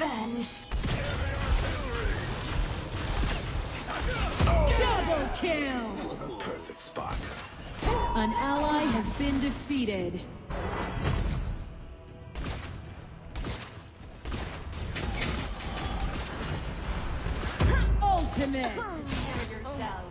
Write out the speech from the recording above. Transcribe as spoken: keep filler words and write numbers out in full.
revenge. Double kill! Perfect spot. An ally has been defeated. Ultimate! Prepare yourself.